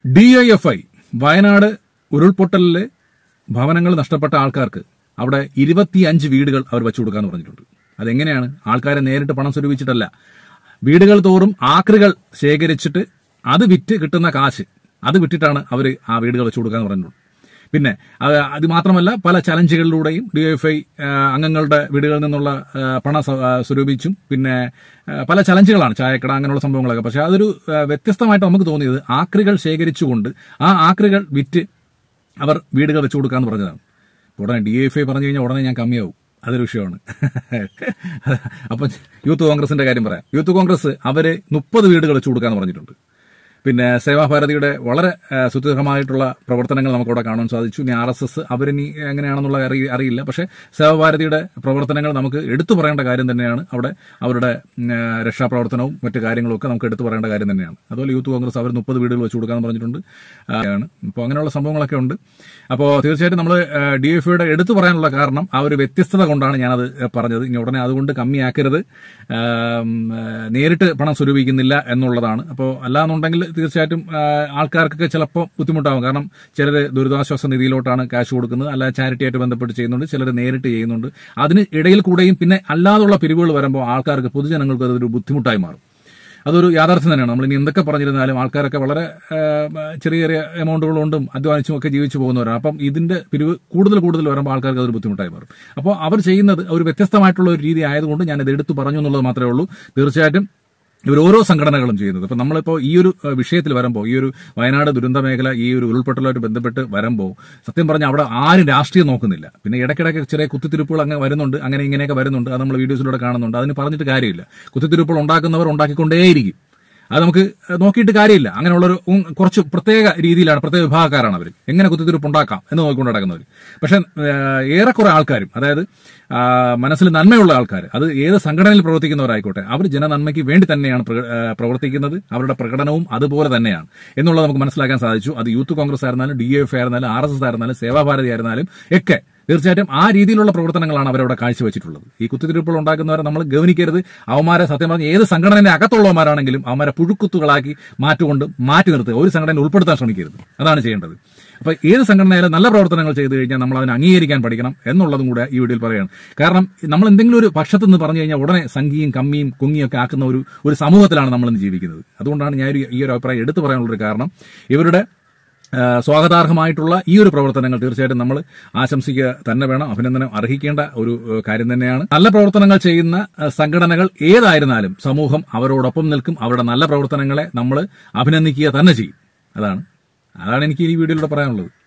DIFI Wayanad ഉരുൾപൊട്ടലിലെ ഭവനങ്ങൾ നഷ്ടപ്പെട്ട ആൾക്കാർക്ക് അവിടെ 25 വീടുകൾ അവർ വെച്ചു കൊടുക്കാന്ന് പറഞ്ഞിട്ടുണ്ട്. അതെങ്ങനെയാണ്? ആൾക്കാരെ നേരിട്ട് പണം സ്വരൂപിച്ചിട്ടല്ല, വീടുകൾ തോറും ആക്രികൾ ശേഖരിച്ചിട്ട് അത് വിറ്റ് കിട്ടുന്ന കാശ് അത് വിറ്റിട്ടാണ് അവർ ആ വീടുകൾ വെച്ചു കൊടുക്കാന്ന് പറഞ്ഞിട്ടുണ്ട്. പിന്നെ അത് മാത്രമല്ല, പല ചലഞ്ചുകളിലൂടെയും DIFI അംഗങ്ങളുടെ വീടുകളിൽ നിന്നുള്ള പണം സ്വരൂപിച്ചും പിന്നെ പല ചലഞ്ചുകളാണ്, ചായക്കട അങ്ങനെയുള്ള സംഭവങ്ങളൊക്കെ. പക്ഷെ അതൊരു വ്യത്യസ്തമായിട്ട് നമുക്ക് തോന്നിയത് ആക്രികൾ ശേഖരിച്ചുകൊണ്ട് ആ ആക്രികൾ വിറ്റ് അവർ വീടുകൾ വെച്ചു കൊടുക്കാന്ന് പറഞ്ഞതാണ്. ഉടനെ DIFI പറഞ്ഞു കഴിഞ്ഞാൽ ഉടനെ ഞാൻ കമ്മിയാവും, അതൊരു വിഷയമാണ്. അപ്പം യൂത്ത് കോൺഗ്രസിന്റെ കാര്യം പറയാം. യൂത്ത് കോൺഗ്രസ് അവര് 30 വീടുകൾ വെച്ചു കൊടുക്കാന്ന് പറഞ്ഞിട്ടുണ്ട്. പിന്നെ സേവാഭാരതിയുടെ വളരെ സുദീർഘമായിട്ടുള്ള പ്രവർത്തനങ്ങൾ നമുക്കവിടെ കാണാൻ സാധിച്ചു. ഇനി RSS അവരിനി എങ്ങനെയാണെന്നുള്ള അറിയില്ല. പക്ഷേ സേവാഭാരതിയുടെ പ്രവർത്തനങ്ങൾ നമുക്ക് എടുത്തു പറയേണ്ട കാര്യം തന്നെയാണ്. അവിടെ അവരുടെ രക്ഷാപ്രവർത്തനവും മറ്റു കാര്യങ്ങളും ഒക്കെ നമുക്ക് എടുത്തു പറയേണ്ട കാര്യം തന്നെയാണ്. അതുപോലെ യൂത്ത് കോൺഗ്രസ് അവർ 30 വീടുകൾ വെച്ച് കൊടുക്കാമെന്ന് പറഞ്ഞിട്ടുണ്ട്. അപ്പോൾ അങ്ങനെയുള്ള സംഭവങ്ങളൊക്കെ ഉണ്ട്. അപ്പോൾ തീർച്ചയായിട്ടും നമ്മൾ DIFIയുടെ എടുത്തു പറയാനുള്ള കാരണം ആ ഒരു വ്യത്യസ്തത കൊണ്ടാണ് ഞാനത് പറഞ്ഞത്. ഇനി ഉടനെ അതുകൊണ്ട് കമ്മിയാക്കരുത്, നേരിട്ട് പണം സ്വരൂപിക്കുന്നില്ല എന്നുള്ളതാണ്. അപ്പോൾ അല്ലാന്നുണ്ടെങ്കിൽ തീർച്ചയായിട്ടും ആൾക്കാർക്കൊക്കെ ചിലപ്പോൾ ബുദ്ധിമുട്ടാകും. കാരണം ചിലർ ദുരിതാശ്വാസ നിധിയിലോട്ടാണ് കാശ് കൊടുക്കുന്നത്, അല്ല ചാരിറ്റിയായിട്ട് ബന്ധപ്പെട്ട് ചെയ്യുന്നുണ്ട്, ചിലർ നേരിട്ട് ചെയ്യുന്നുണ്ട്. അതിന് ഇടയിൽ കൂടെയും പിന്നെ അല്ലാതുള്ള പിരിവുകൾ വരുമ്പോൾ ആൾക്കാർക്ക്, പൊതുജനങ്ങൾക്ക് അതൊരു ബുദ്ധിമുട്ടായി മാറും. അതൊരു യാഥാർത്ഥ്യം തന്നെയാണ്. നമ്മൾ ഇനി എന്തൊക്കെ പറഞ്ഞിരുന്നാലും ആൾക്കാരൊക്കെ വളരെ ചെറിയ ചെറിയ എമൗണ്ടുകൾ കൊണ്ടും അധ്വാനിച്ചും ഒക്കെ ജീവിച്ചു പോകുന്നവരാണ്. അപ്പം ഇതിന്റെ പിരിവ് കൂടുതൽ വരുമ്പോൾ ആൾക്കാർക്ക് അതൊരു ബുദ്ധിമുട്ടായി മാറും. അപ്പോൾ അവർ ചെയ്യുന്നത് ഒരു വ്യത്യസ്തമായിട്ടുള്ള ഒരു രീതി ആയതുകൊണ്ട് ഞാനിത് എടുത്തു പറഞ്ഞു എന്നുള്ളത് മാത്രമേ ഉള്ളൂ. തീർച്ചയായിട്ടും ഇവർ ഓരോ സംഘടനകളും ചെയ്യുന്നത്. ഇപ്പം നമ്മളിപ്പോൾ ഈ ഒരു വിഷയത്തിൽ വരുമ്പോൾ, ഈ ഒരു വയനാട് ദുരന്ത മേഖല ഈ ഒരു ഉരുൾപൊട്ടലുമായിട്ട് ബന്ധപ്പെട്ട് വരുമ്പോൾ സത്യം പറഞ്ഞാൽ അവിടെ ആരും രാഷ്ട്രീയം നോക്കുന്നില്ല. പിന്നെ ഇടയ്ക്കിടയ്ക്ക് ചെറിയ കുത്തിത്തിരിപ്പുകൾ അങ്ങനെ വരുന്നുണ്ട്, അങ്ങനെ ഇങ്ങനെയൊക്കെ വരുന്നുണ്ട്. അത് നമ്മൾ വീഡിയോസിലൂടെ കാണുന്നുണ്ട്. അതിന് പറഞ്ഞിട്ട് കാര്യമില്ല. കുത്തിത്തിരിപ്പുകൾ ഉണ്ടാക്കുന്നവർ ഉണ്ടാക്കിക്കൊണ്ടേയിരിക്കും. അത് നമുക്ക് നോക്കിയിട്ട് കാര്യമില്ല. അങ്ങനെയുള്ളൊരു കുറച്ച് പ്രത്യേക രീതിയിലാണ്, പ്രത്യേക വിഭാഗക്കാരാണ് അവർ. എങ്ങനെ കുത്തിത്തിരിപ്പ് ഉണ്ടാക്കാം എന്ന് നോക്കിക്കൊണ്ട് നടക്കുന്നവർ. പക്ഷെ ഏറെക്കുറെ ആൾക്കാരും, അതായത് മനസ്സിൽ നന്മയുള്ള ആൾക്കാർ, അത് ഏത് സംഘടനയിൽ പ്രവർത്തിക്കുന്നവരായിക്കോട്ടെ, അവർ ജനനന്മയ്ക്ക് വേണ്ടി തന്നെയാണ് പ്രവർത്തിക്കുന്നത്. അവരുടെ പ്രകടനവും അതുപോലെ തന്നെയാണ് എന്നുള്ളത് നമുക്ക് മനസ്സിലാക്കാൻ സാധിച്ചു. അത് യൂത്ത് കോൺഗ്രസ് ആയിരുന്നാലും DIFI ആയിരുന്നാലും RSS ആയിരുന്നാലും സേവാഭാരതി ആയിരുന്നാലും ഒക്കെ തീർച്ചയായിട്ടും ആ രീതിയിലുള്ള പ്രവർത്തനങ്ങളാണ് അവരവിടെ കാഴ്ചവെച്ചിട്ടുള്ളത്. ഈ കുത്തിത്തിരിപ്പുകൾ ഉണ്ടാക്കുന്നവരെ നമ്മൾ ഗവനിക്കരുത്. അവന്മാരെ സത്യം പറഞ്ഞാൽ ഏത് സംഘടനയുടെ അകത്തുള്ളവന്മാരാണെങ്കിലും അവന്മാരെ പുഴുക്കുത്തുകളാക്കി മാറ്റി നിർത്തുക. ഒരു സംഘടനയിൽ ഉൾപ്പെടുത്താൻ ശ്രമിക്കരുത്. അതാണ് ചെയ്യേണ്ടത്. അപ്പൊ ഏത് സംഘടനയിലും നല്ല പ്രവർത്തനങ്ങൾ ചെയ്തു കഴിഞ്ഞാൽ നമ്മൾ അതിനെ അംഗീകരിക്കാൻ പഠിക്കണം എന്നുള്ളതും കൂടെ ഈ വീഡിയോയിൽ പറയുകയാണ്. കാരണം നമ്മൾ എന്തെങ്കിലും ഒരു പക്ഷത്ത് നിന്ന് പറഞ്ഞു കഴിഞ്ഞാൽ ഉടനെ സംഖ്യയും കമ്മിയും കുങ്ങിയും ഒക്കെ ആക്കുന്ന ഒരു സമൂഹത്തിലാണ് നമ്മളിന്ന് ജീവിക്കുന്നത്. അതുകൊണ്ടാണ് ഞാൻ ഈ ഒരു അഭിപ്രായം എടുത്തു പറയാനുള്ളൊരു കാരണം. ഇവരുടെ സ്വാഗതാർഹമായിട്ടുള്ള ഈ ഒരു പ്രവർത്തനങ്ങൾ തീർച്ചയായിട്ടും നമ്മൾ ആശംസിക്കുക തന്നെ വേണം. അഭിനന്ദനം അർഹിക്കേണ്ട ഒരു കാര്യം തന്നെയാണ്. നല്ല പ്രവർത്തനങ്ങൾ ചെയ്യുന്ന സംഘടനകൾ ഏതായിരുന്നാലും സമൂഹം അവരോടൊപ്പം നിൽക്കും. അവരുടെ നല്ല പ്രവർത്തനങ്ങളെ നമ്മൾ അഭിനന്ദിക്കുക തന്നെ ചെയ്യും. അതാണ് എനിക്ക് ഈ വീഡിയോയിലൂടെ പറയാനുള്ളത്.